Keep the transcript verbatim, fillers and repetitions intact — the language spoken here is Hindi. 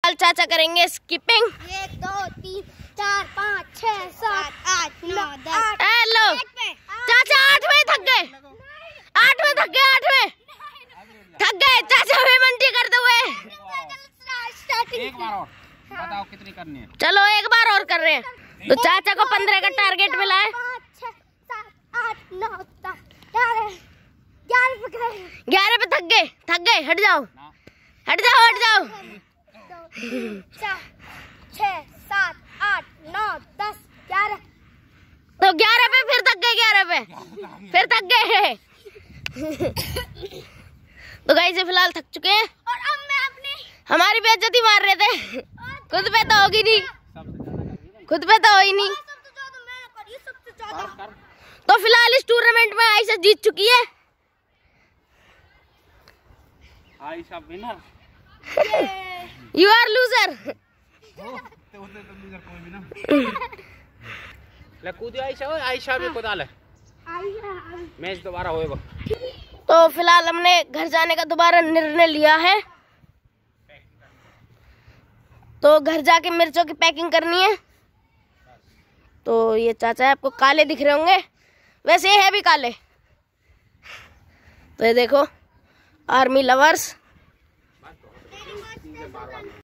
फिलहाल चाचा करेंगे स्किपिंग। एक दो तीन चार पाँच छह सात आठ नौ दस। हेलो चाचा, आठ में थक गए, आठ में थक गए, आठ में थक गए चाचा, पेमेंटी करते हुए। एक बार और बताओ कितनी करनी है। चलो एक बार और कर रहे हैं। तो चाचा को पंद्रह का टारगेट मिला है। ग्यारह पे थक गए, थक गए, हट जाओ, हट जाओ, हट जाओ। छह सात आठ नौ दस ग्यारह। तो ग्यारह पे फिर थक गए, ग्यारह पे फिर थक गए। तो गाइस से फिलहाल थक चुके हैं और अब मैं अपने हमारी बेइज्जती मार रहे थे। खुद पे तो होगी नहीं, खुद पे तो हो ही नहीं। तो फिलहाल इस टूर्नामेंट में आयशा जीत चुकी है। Ayesha winner, you are loser. कूदी आयशा, आयशा भी कूदा ले, मैच दोबारा होएगा। तो फिलहाल हमने घर जाने का दोबारा निर्णय लिया है। तो घर जाके मिर्चों की पैकिंग करनी है। तो ये चाचा आपको काले दिख रहे होंगे, वैसे ये है भी काले। तो ये देखो आर्मी लवर्स।